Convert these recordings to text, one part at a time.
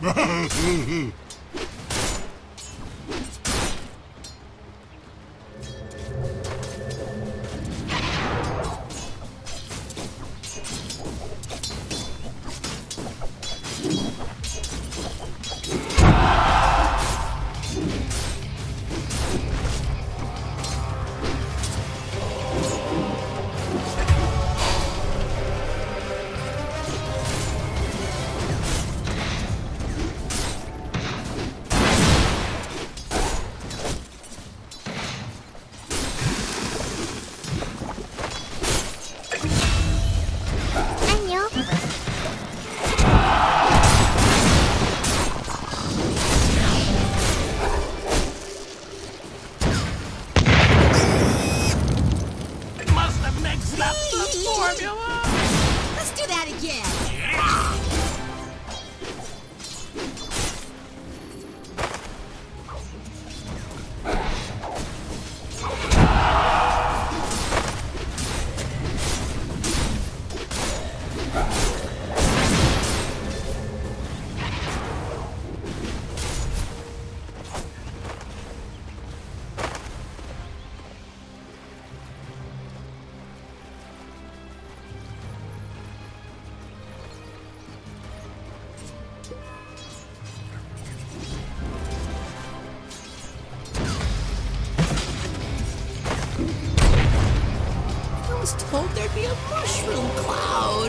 Told there'd be a mushroom cloud.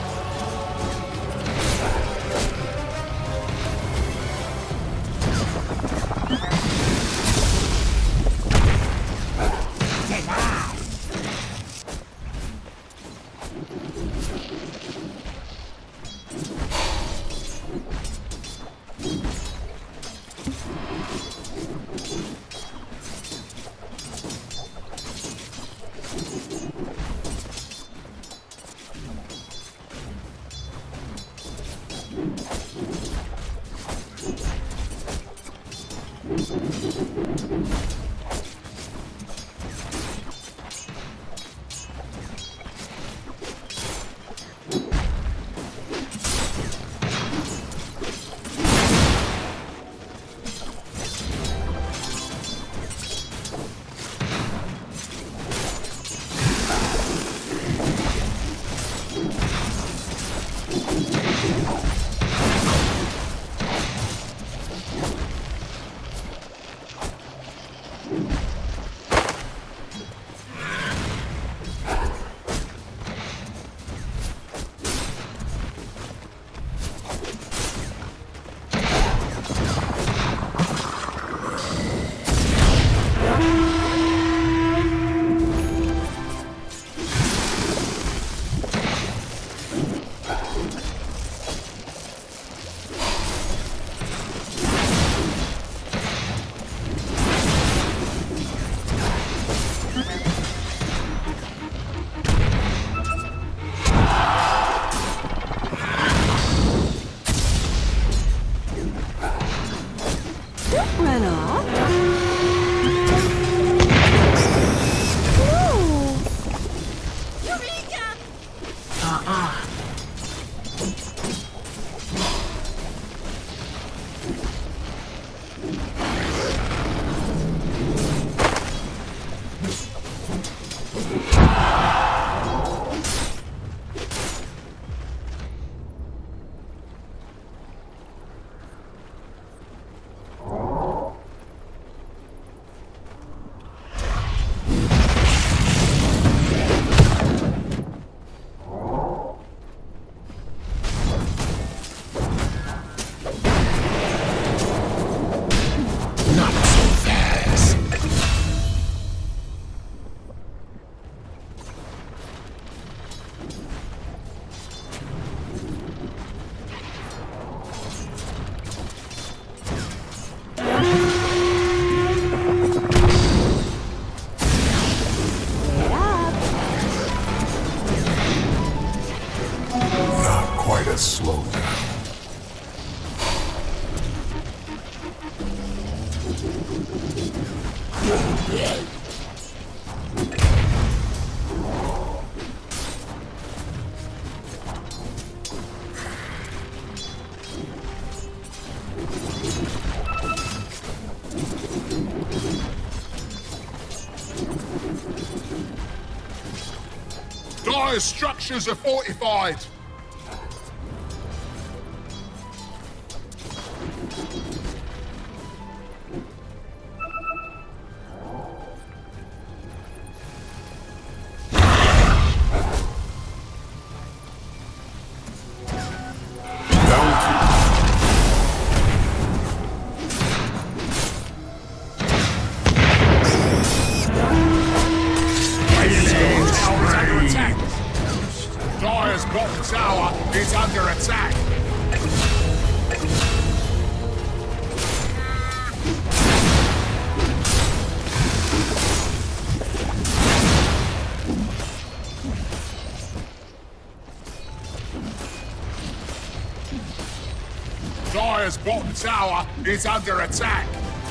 slow down. Dire's structures are fortified. Dire's bottom tower is under attack. Dire's bottom tower is under attack.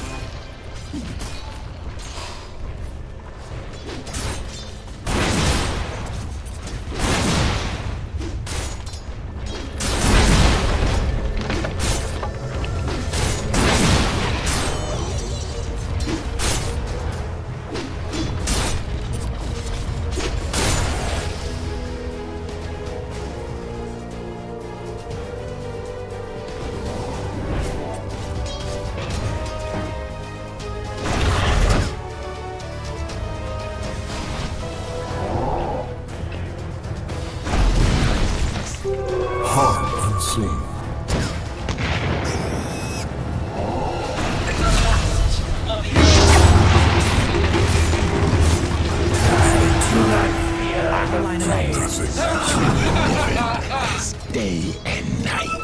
Day and night.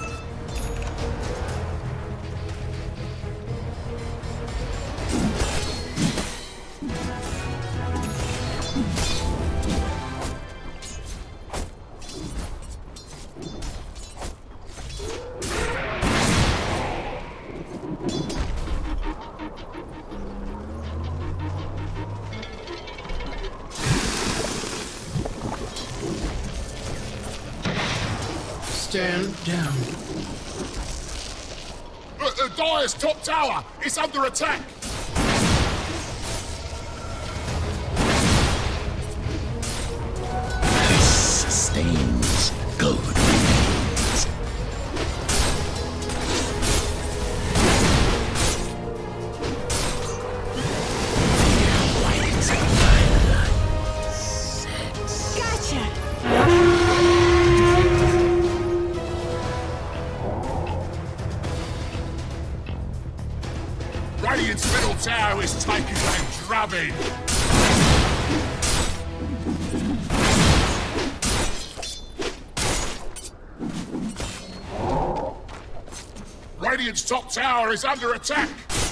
Stand down. Dire's top tower is under attack. Sustains gold remains. White gotcha. Radiant's middle tower is taking a drubbing. Radiant's top tower is under attack.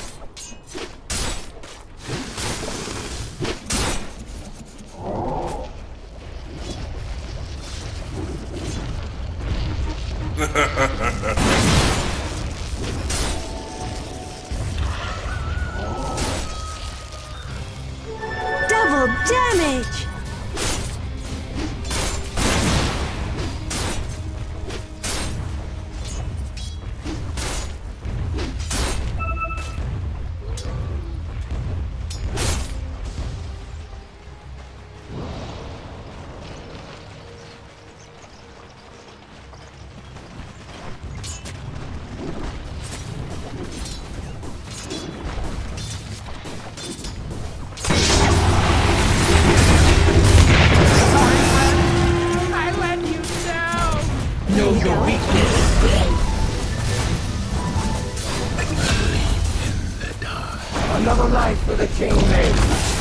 Double damage! Know your weakness. Believe in the dark. Another life for the kingmaker.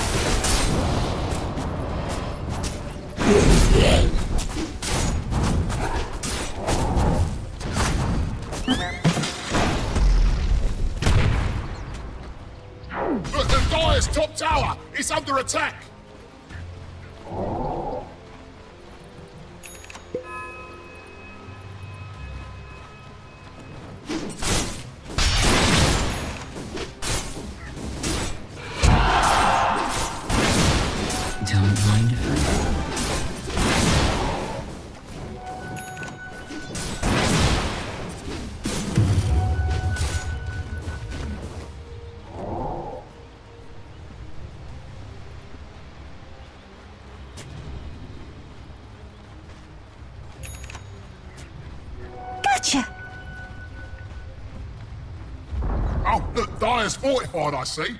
The Dire's top tower is under attack. Don't mind if I Dire's fortified, I see.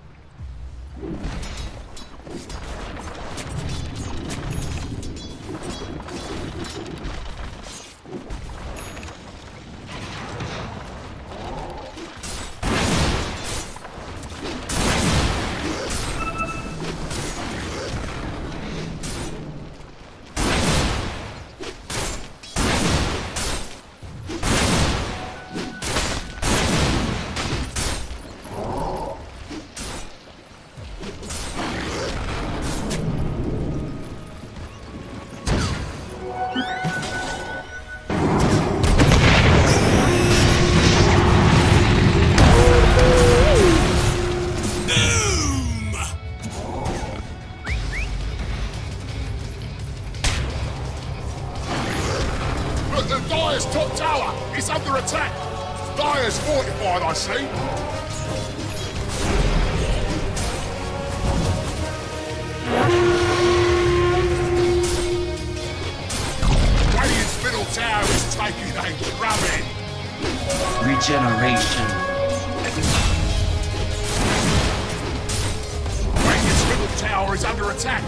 Dire's top tower is under attack. Dire's fortified, I see. Radiant's middle tower is taking a drubbing. Regeneration. Radiant's middle tower is under attack.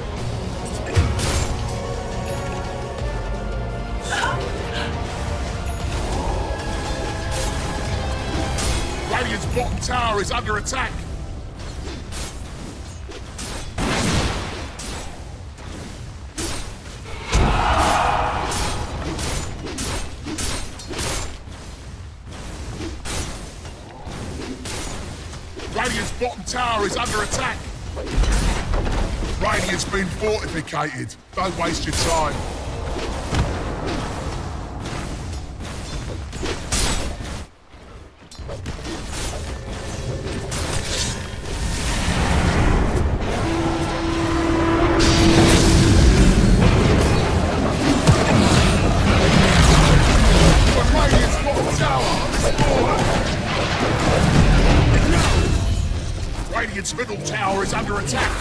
Radiant's bottom tower is under attack. Radiant's bottom tower is under attack. Radiant's been fortificated. Don't waste your time. Radiant's middle tower is under attack.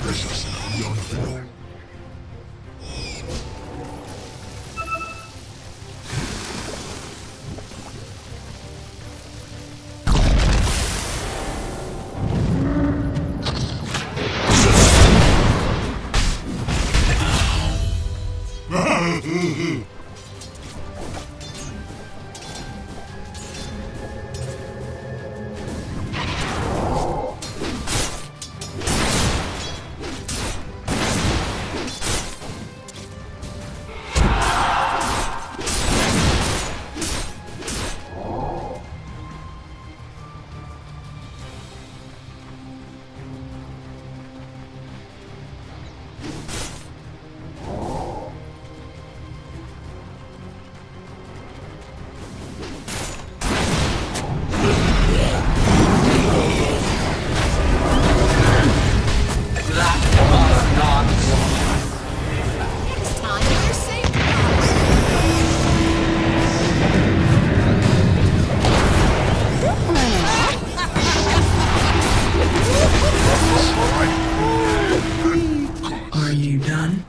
Are you done?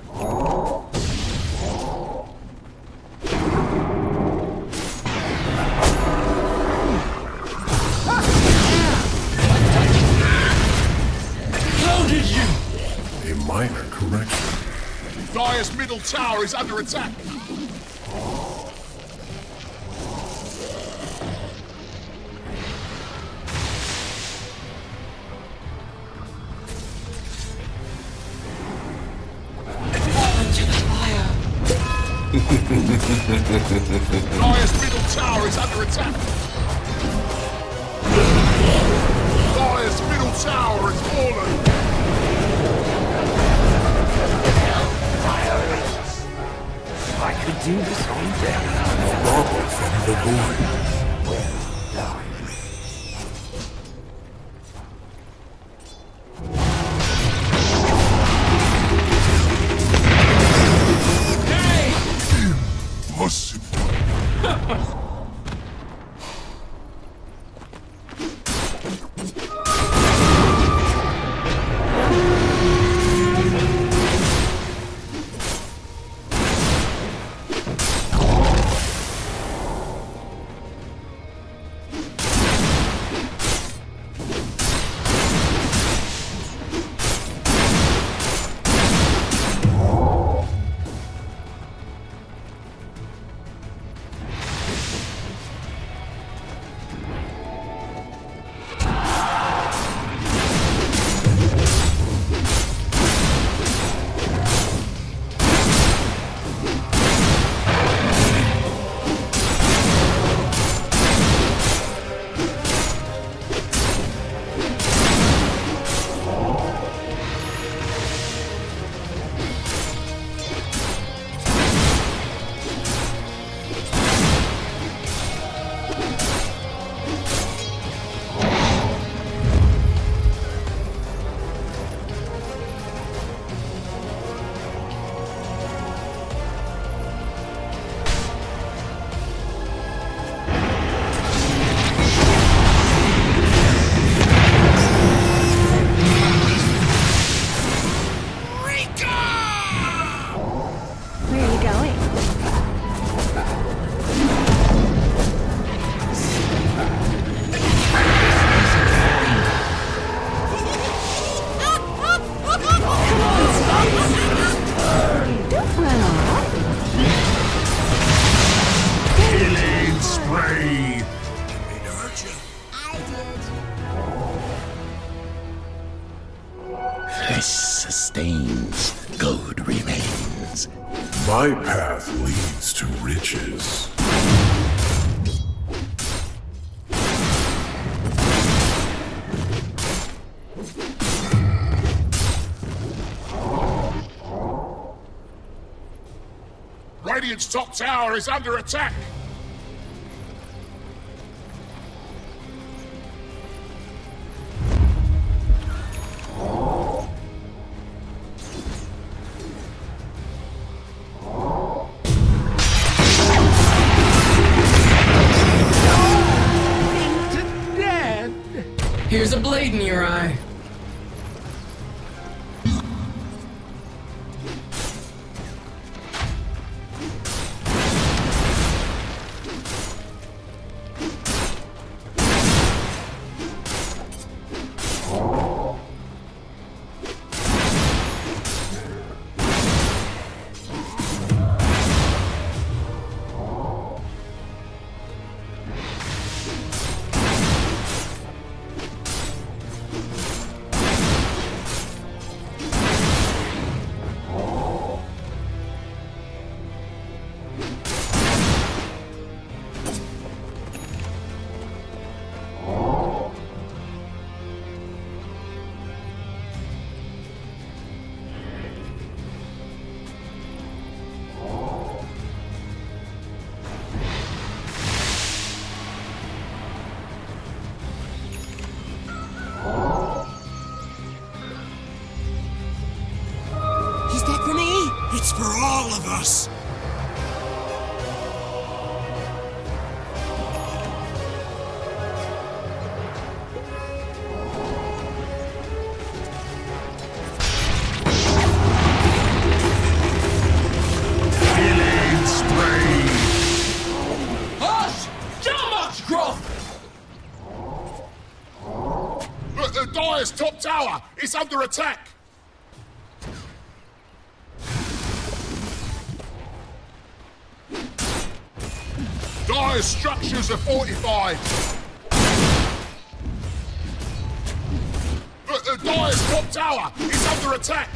How did you? A minor correction. Dire's middle tower is under attack. Dire's middle tower is under attack. Dire's middle tower has fallen. I could do this all day. Bubble from the void. spree! Didn't mean to hurt you. I did. Flesh sustains, gold remains. My path leads to riches. Radiant's top tower is under attack! Here's a blade in your eye. Is that for me? It's for all of us. Killing spree! Hush! Damage growth! Look, the Dire's top tower is under attack! Dire's structures are fortified! Look, the Dire's top tower is under attack!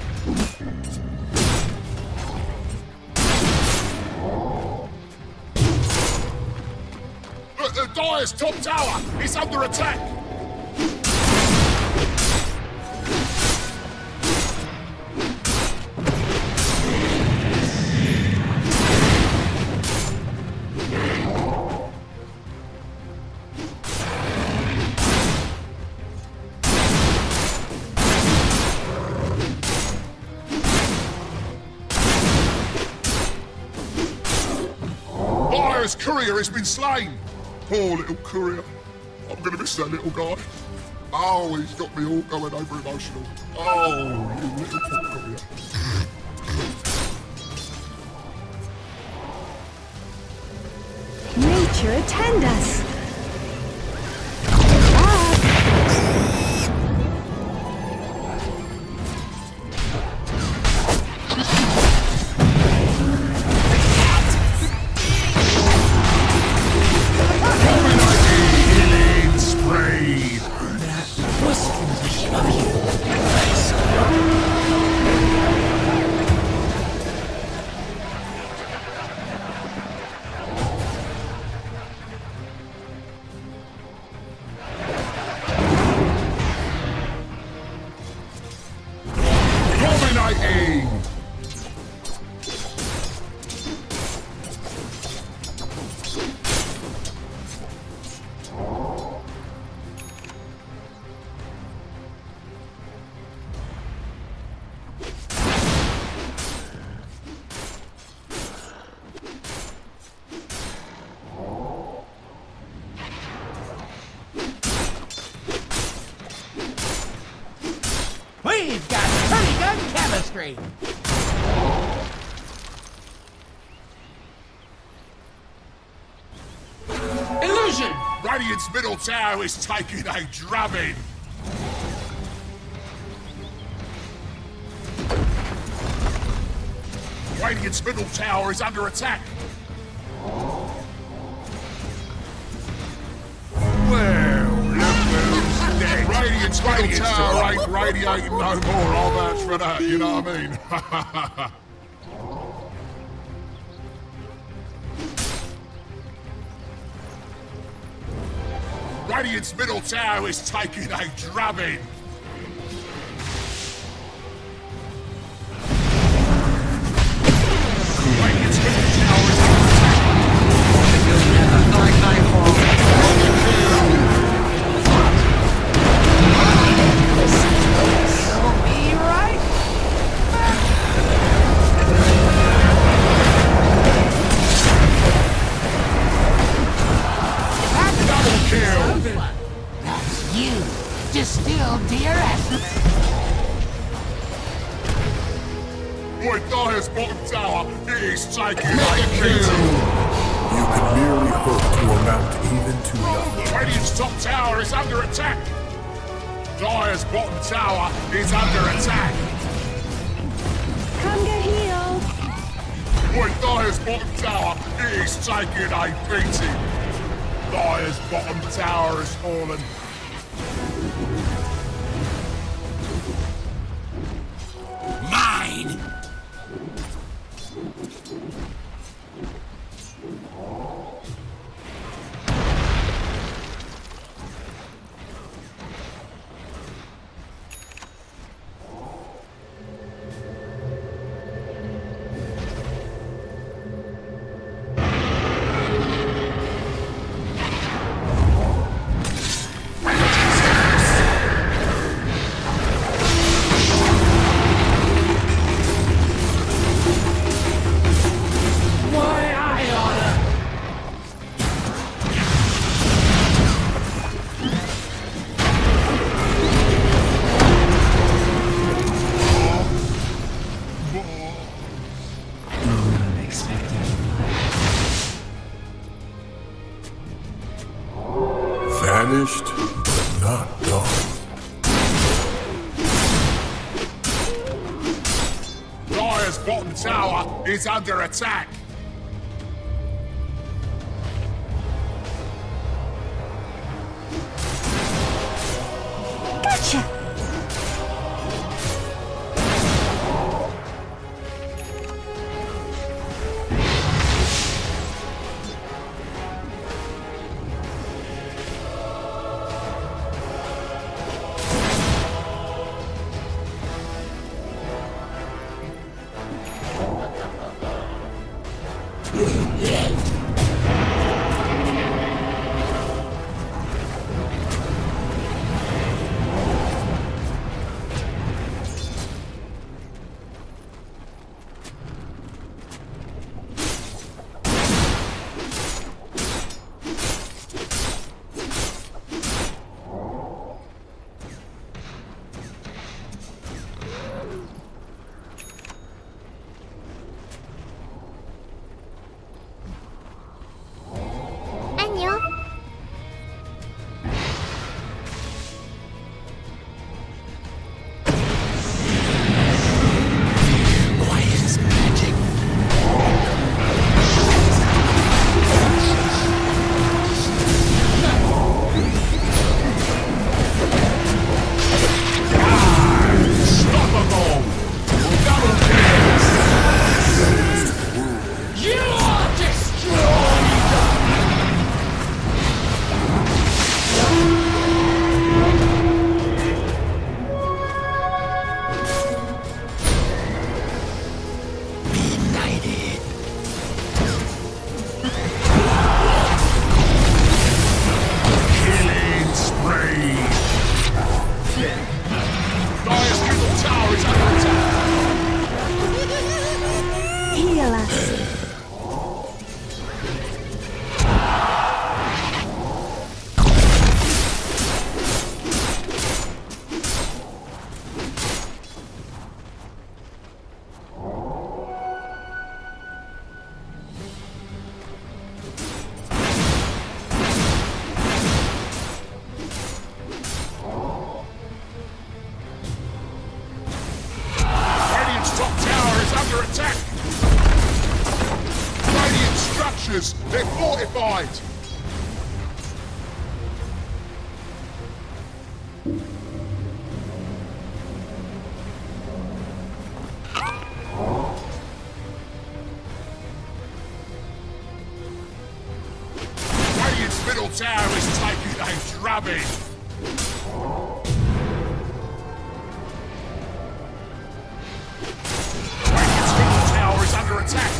Look, the Dire's top tower is under attack! Dire's courier has been slain! Poor little courier. I'm gonna miss that little guy. Oh, he's got me all going over emotional. Oh, you little poor courier. Nature attend us. Killing spree! What's foolish of you? Dominating! We've got pretty good chemistry. Illusion! Radiant's middle tower is taking a drubbing! Radiant's middle tower is under attack! Radiant's middle tower ain't radiating no more. I'll vouch for that, you know what I mean? Radiant's middle tower is taking a drubbing. Radiant's middle tower is Distilled DRS. Boy, Dyer's bottom tower is taking a kill. You can merely hope to amount even to nothing. Radiant's top tower is under attack. Dyer's bottom tower is under attack. Come get healed. Boy, Dyer's bottom tower is taking a beating. Dyer's bottom tower has fallen. Mine! Vanished, but not gone. Dyer's bottom tower is under attack. Gotcha. structures. They're fortified. tower is taking a drubbing. Radiant's middle tower is under attack.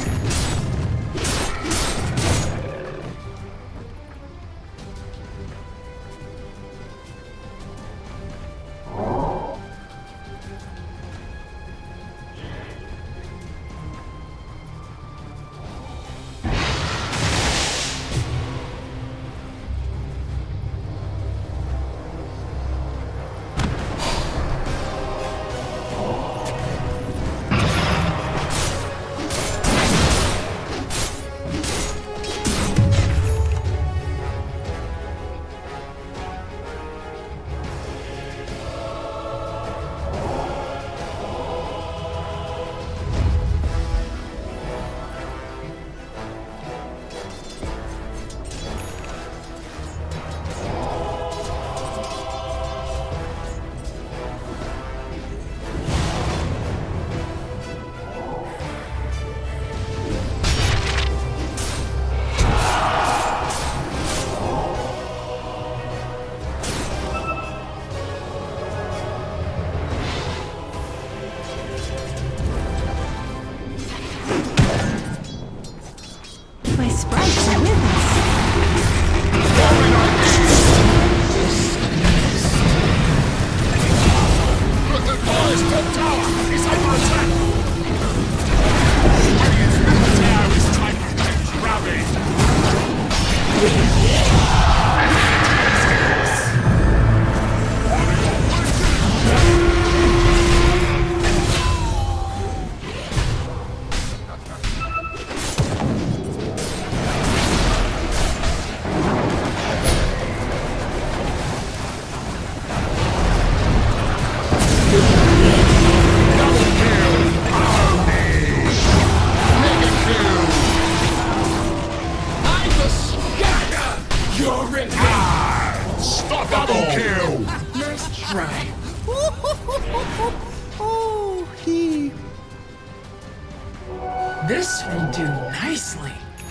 This will do nicely.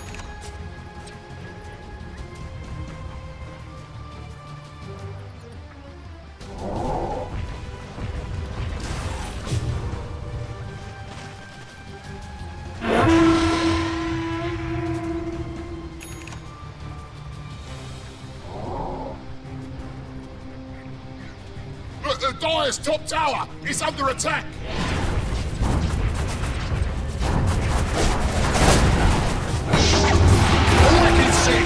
The Dire's top tower is under attack. All I can see.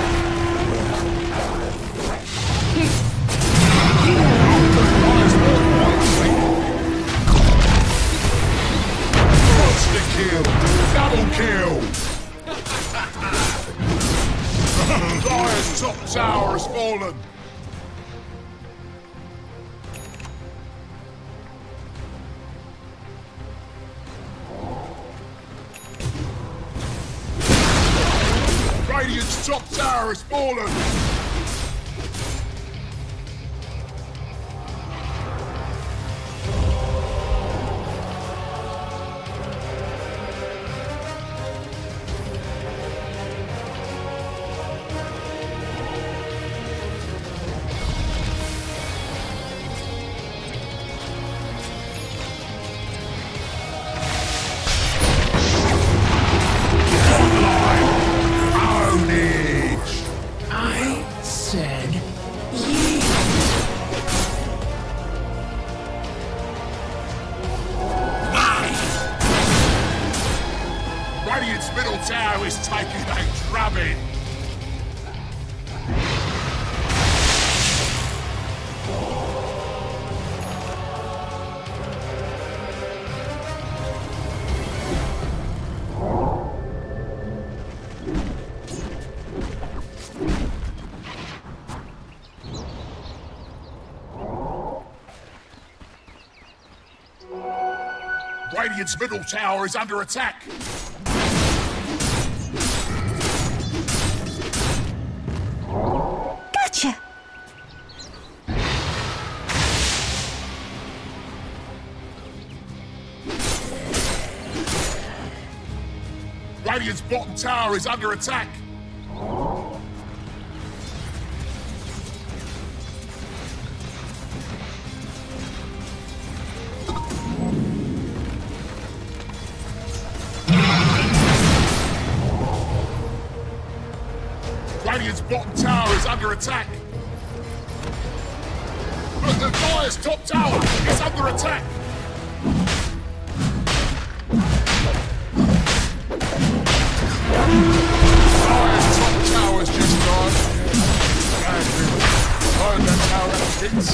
Monster kill. Double kill. Dire's top tower has fallen. Radiant's top tower has fallen! Radiant's middle tower is taking a drubbing. Radiant's middle tower is under attack. Gotcha! Radiant's bottom tower is under attack. Radiant's bottom tower is under attack. Look, the Dire's top tower is under attack. Dire's top tower's just gone. Fire that tower out of hits.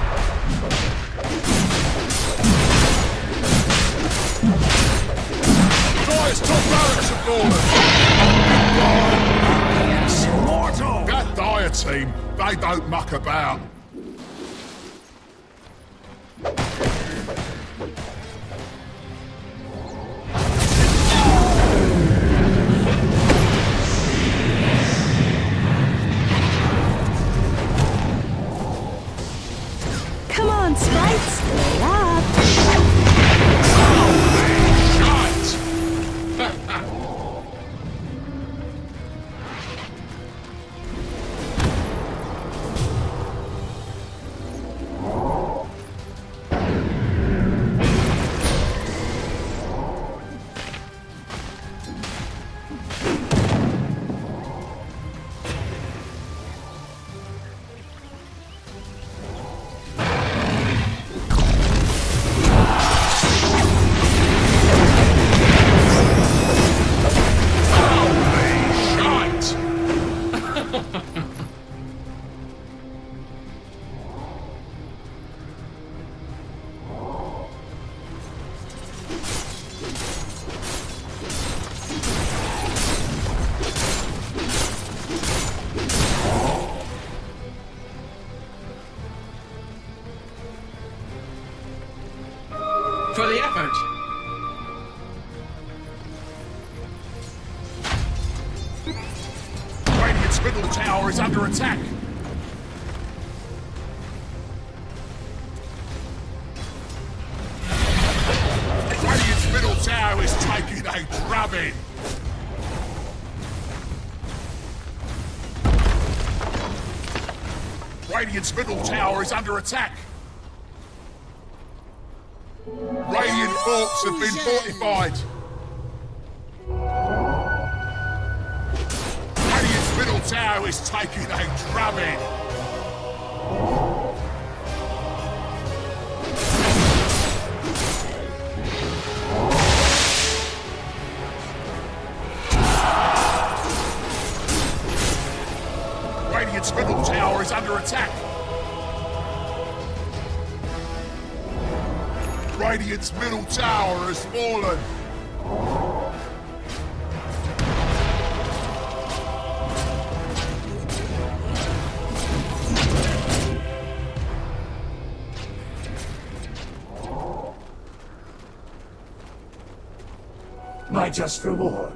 Dire's top barracks have fallen. That Dire team, they don't muck about. Come on, Sprites, load up. For the effort. Radiant's middle tower is under attack. Radiant's middle tower is taking a drubbing. Radiant's middle tower is under attack. Radiant forts have been fortified. Radiant's middle tower is taking a drubbing. Radiant's middle tower is under attack. Radiant's middle tower has fallen. My just reward.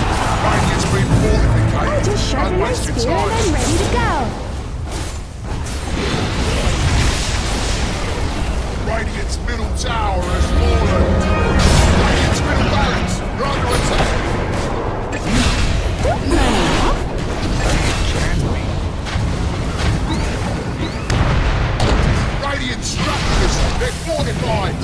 Sharpen my spear and I'm ready to go. Radiant's middle tower has fallen. Radiant's middle barracks are under attack. Radiant structures, they're fortified.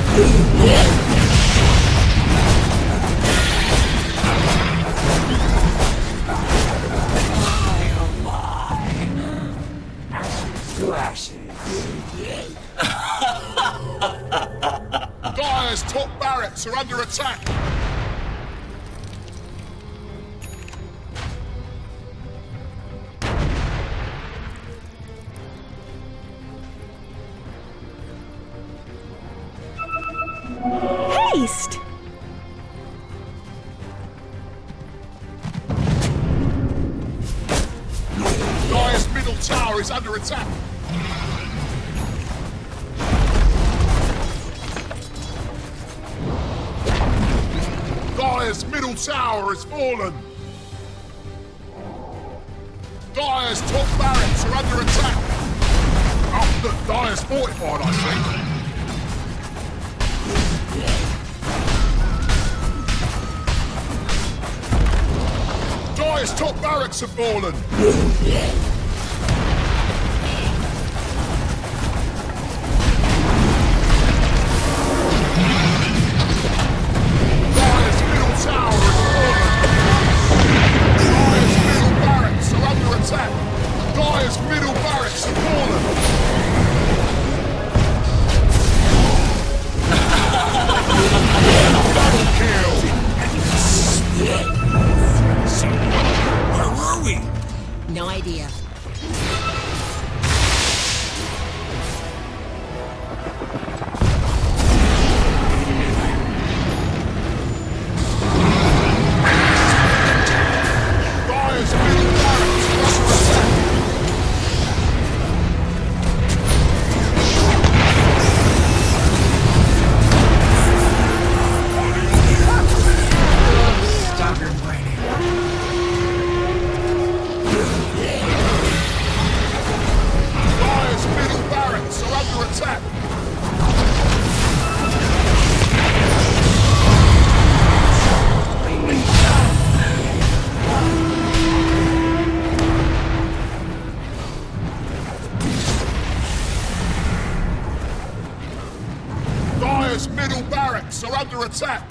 Dire's top barracks are under attack. Haste! Dire's middle tower is under attack. Dire's middle tower has fallen. Dire's top barracks are under attack. Oh, look, Dire's fortified, I see. Dire's top barracks have fallen. Dire's middle barracks have fallen! Double kill! So, where were we? No idea. Dire's middle barracks are under attack! Stop your whining. Dire's middle barracks are under attack! Dire's middle barracks are under attack!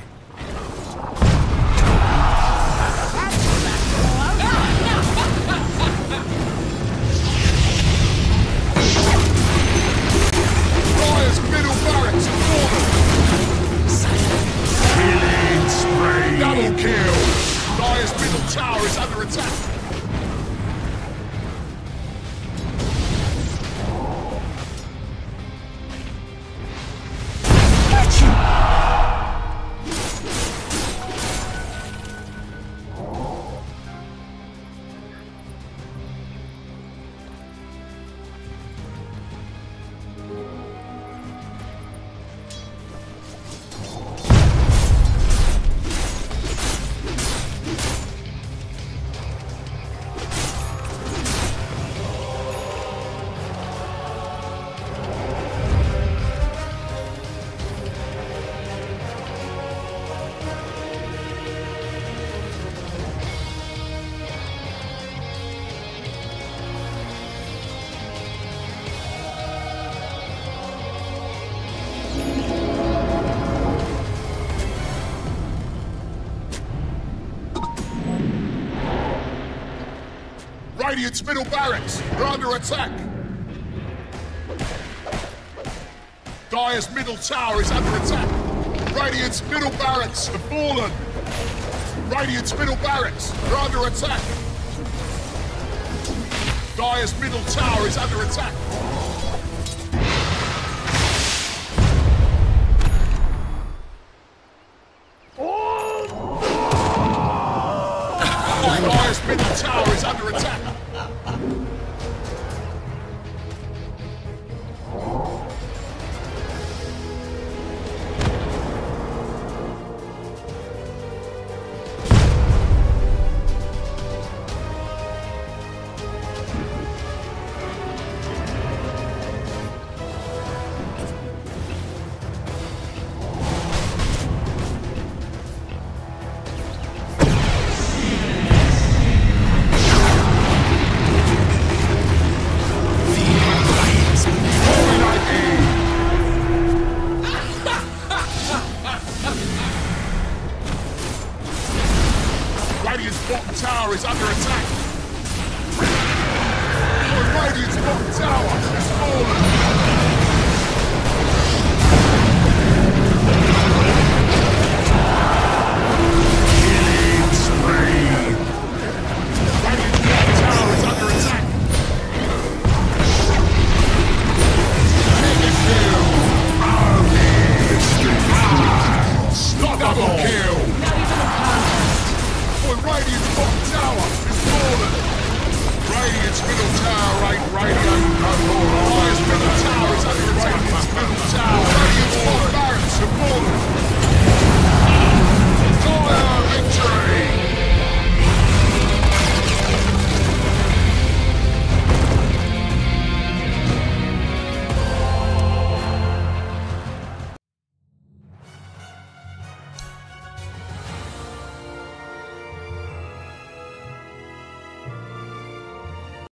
Dire's middle barracks have fallen! Killing spree! Double kill! Dire's middle tower is under attack! Radiant's middle barracks are under attack! Dire's middle tower is under attack! Radiant's middle barracks have fallen! Radiant's middle barracks are under attack! Dire's middle tower is under attack! Dire's middle tower is under attack! and Radiant's bottom tower is fallen. Radiant's middle tower ain't radiating no more. Highest middle tower is under Radiant's middle tower. Radiant's bottom barracks have fallen.